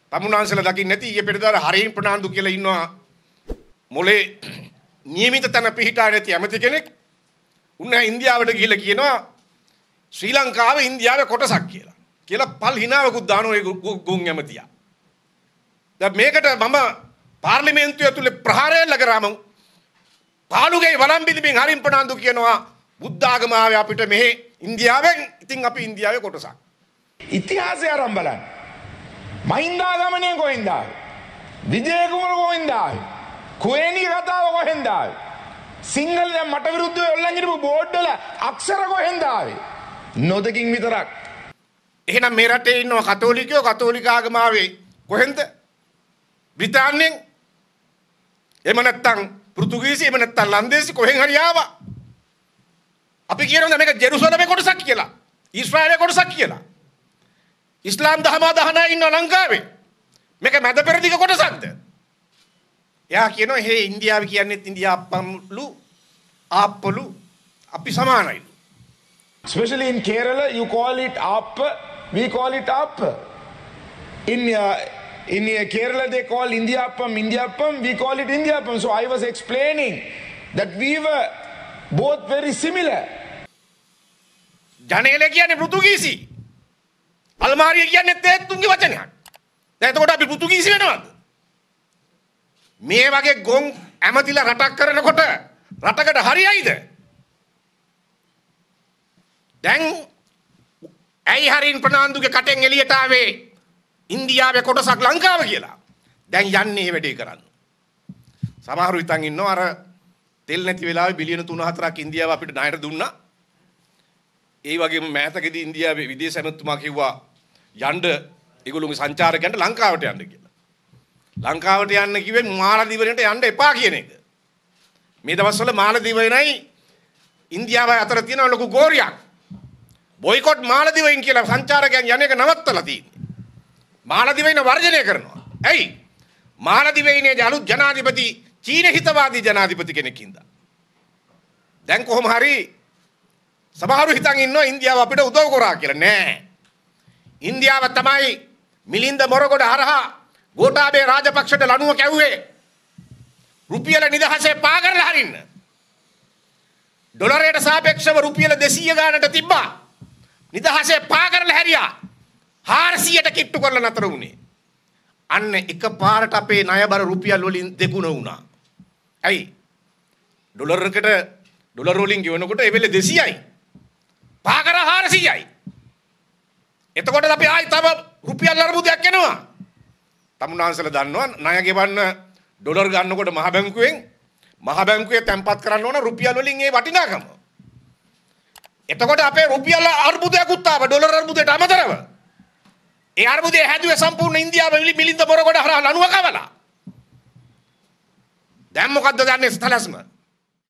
තමුන්නාන්සලා දකින්නේ නැති ඊයේ පෙරේදාර හරින් ප්‍රනාන්දු කියලා ඉන්නවා මොලේ නියමිත තැන පිහිටා නැති ඇමති කෙනෙක්. උන්නා ඉන්දියාවට ගිහිල්ලා කියනවා ශ්‍රී ලංකාව ඉන්දියාවේ කොටසක් කියලා පල් හිනාවකුත් දානවා ඒ ගුන් ඇමතියා. දැන් මේකට මම පාර්ලිමේන්තුව ඇතුලේ ප්‍රහාරය ලකරාම පාලුගේ වළම්බිලිමින් හරින් ප්‍රනාන්දු කියනවා බුද්ධ ආගම ආවේ අපිට මෙහෙ ඉන්දියාවෙන් ඉතින් අපි ඉන්දියාවේ කොටසක්. ඉතිහාසය අරන් බලන්න. මහින්දාගමනය කොහෙන්ද ආවේ? විජේකුමාර කොහෙන්ද ආවේ? කුවේණී කතාව කොහෙන්ද ආවේ? සිංහල දැන් මට විරුද්ධව ඔල්ලන් හිටපු බෝඩ් වල අක්ෂර කොහෙන්ද ආවේ? නොදකින් විතරක්. එහෙනම් මේ රටේ ඉන්නවා කතෝලිකයෝ කතෝලික ආගම ආවේ කොහෙන්ද? බ්‍රිතාන්‍යයෙන්. එහෙම නැත්නම් පෘතුගීසි එහෙම නැත්නම් ලන්දේසි කොහෙන් හරි ආවා. අපි කියනවා මේක ජෙරුසලමේ කොටසක් කියලා. ඊශ්‍රායලයේ කොටසක් කියලා. ඉස්ලාම් දහම දහනා ඉන්න ලංකාවේ. මේක මැද පෙරදිග කොටසක්ද? එයා කියනවා හේ ඉන්දියාව කියන්නේ ඉන්දියාප්පම්ලු ආප්පලු අපි සමානයිලු. Especially in Kerala, you call it Appa, we call it Appa. In Kerala, they call Indiappam, we call it Indiappam. So I was explaining that we were both very similar. ජනේල කියන්නේ පෘතුගීසි. අල්මාරිය කියන්නේ තේත්තුන්ගේ වචනයක්. දැන් එතකොට අපි පෘතුගීසි වෙනවද? මේ වගේ ගොන් ඇමතිලා රටක් කරනකොට රටකට හරියයිද? දැන් ඇයි හරින් ප්‍රනාන්දුගේ කටෙන් එළියට ආවේ ඉන්දියාවේ කොටසක් ලංකාව කියලා? දැන් යන්නේ මේ වැඩේ කරන්න. සමහරු හිතන් ඉන්නවා අර තෙල් නැති වෙලාවේ බිලියන 3-4ක් ඉන්දියාව අපිට ණයට දුන්නා. ඒ වගේම මෑතකදී ඉන්දියාවේ විදේශ ඇමතුමා කිව්වා යන්න ඒගොල්ලෝගේ සංචාරකයන්ට ලංකාවට යන්න කියලා. ලංකාවට යන්න කිව්වේ මාලදීවයිනට යන්න එපා කියන එක. මේ දවස්වල මාලදීවයිනයි ඉන්දියාව අතර තියෙන ලොකු ගෝරියක්. බොයිකොට් මාලදීවයින් කියලා සංචාරකයන් යන එක නවත්තලා තියෙන්නේ. මාලදීවයින වර්ජනය කරනවා. ඇයි? මාලදීවයිනේ අලුත් ජනාධිපති චීන හිතවාදී ජනාධිපති කෙනෙක් ඉඳලා. දැන් කොහොම හරි සමහරු හිතන් ඉන්නවා ඉන්දියාව අපිට උදව් කරා කියලා. නෑ. ඉන්දියාව තමයි මිලින්ද මොරගොඩ හරහා ගෝඨාභය රාජපක්ෂට ලණුව කැව්වේ. රුපියල නිදහසේ පා කරලා හරින්න. ඩොලරයට සාපේක්ෂව රුපියල 200 ගානට තිබ්බා. නිදහසේ පා කරලා හැරියා. 400ට කිට්ටු කරලා නතර වුණේ. අන්න එකපාරට අපේ ණයබර රුපියල් වලින් දෙගුණ වුණා. ඇයි? ඩොලර් වලින් ගෙවනකොට ඒ වෙලේ 200යි. පා කරා 400යි. එතකොට අපි ආයි තව රුපියල් අරමුදයක් එනවා. තමුන්නාන්සලා දන්නවා ණය ගෙවන්න ඩොලර් ගන්නකොට මහ බැංකුවේ තැන්පත් කරන්න ඕන රුපියල් වලින් ඒ වටිනාකම. එතකොට අපේ රුපියල් අර්බුදයක්ත් ආව ඩොලර් අර්බුදයට අමතරව. ඒ අර්බුදය හැදුවේ සම්පූර්ණ ඉන්දියාව මිලින්ද මොරගොඩ හරහා ලණුව කවලා. දැන් මොකද්ද දන්නේ සතලස්ම?